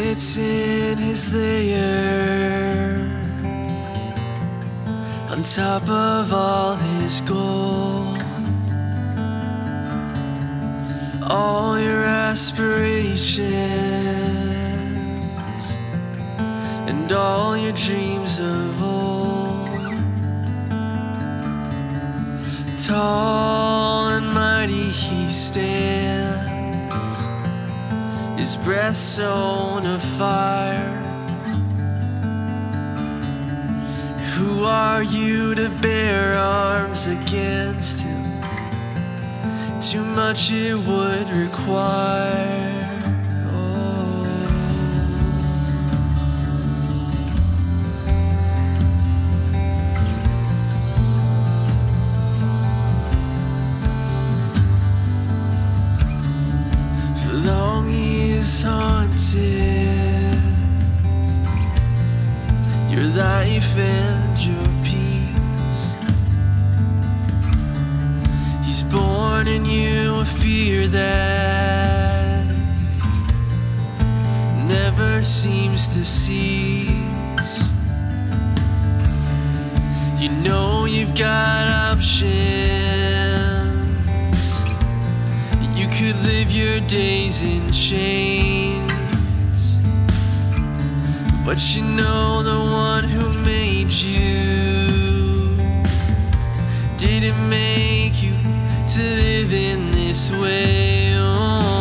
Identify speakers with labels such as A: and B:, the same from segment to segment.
A: sits in his lair on top of all his gold. All your aspirations and all your dreams of old. Tall and mighty he stands, his breath sown of fire. Who are you to bear arms against him? Too much it would require. Oh. For long he is haunted, your life and your peace. He's born in you a fear that never seems to cease. You know you've got options. You could live your days in chains, but you know the one who made you didn't make you to live in this way. Oh.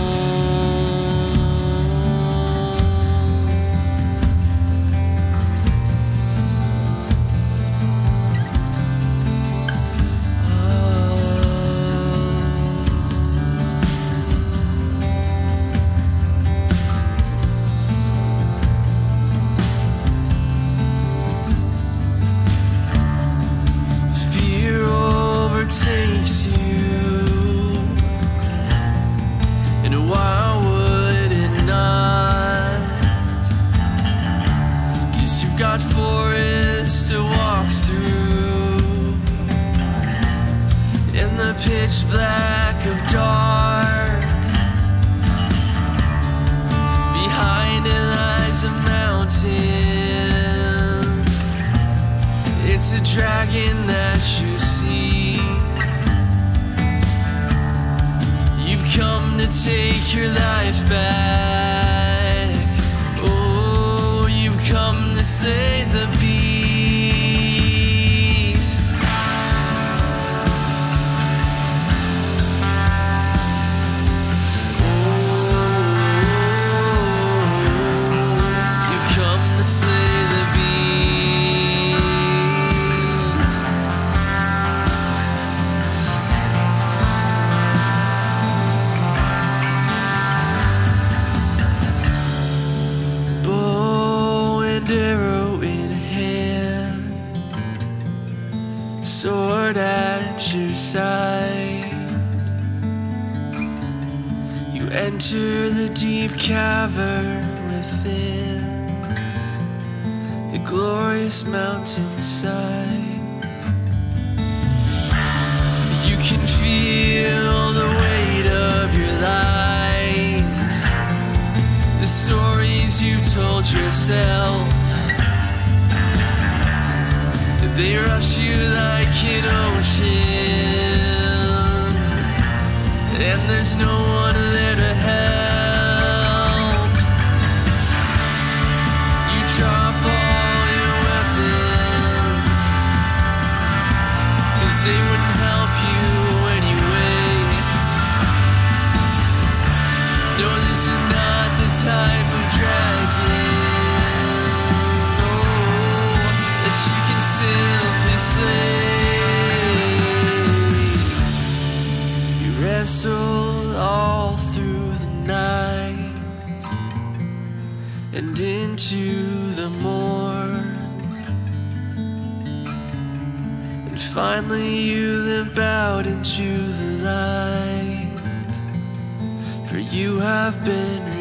A: Fear overtakes you. Got forests to walk through in the pitch black of dark. Behind it lies a mountain. It's a dragon that you see. You've come to take your life back. Oh, you've come to slay the beast. Oh, you've come to slay the beast. Bow and arrow in hand, sword at your side. You enter the deep cavern within the glorious mountainside. You can feel the weight of your lies, the stories you told yourself. They rush you like an ocean, and there's no one there to help. You drop all your weapons, 'cause they wouldn't help you anyway. No, this is not the type of dragon that you can simply slay. You wrestle all through the night and into the morn, and finally you limp out into the light, for you have been